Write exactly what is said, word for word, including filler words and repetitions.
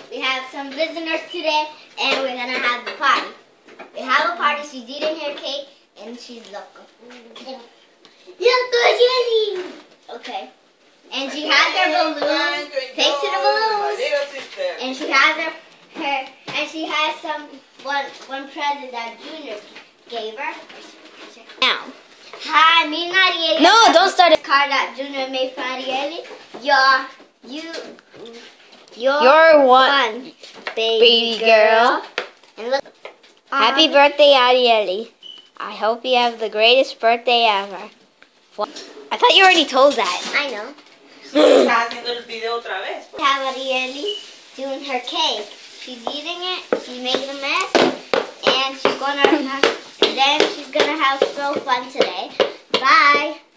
we have some visitors today, and we're gonna have the party. We have a party. She's eating her cake, and she's loco. Loco jelly. Okay. And she has her balloons. Face to the balloons. And she has her, her, and she has some one one present that Junior gave her. Now, hi, me and Ariel. No, don't start it. Card that Junior made for Ariel. You're you. You're, You're one, one baby girl. And look. Happy um, birthday, Ariely. I hope you have the greatest birthday ever. What? I thought you already told that. I know. Estás haciendo el video otra vez. We have Ariel doing her cake. She's eating it. She's making a mess, and she's gonna have, and then she's gonna have so fun today. Bye.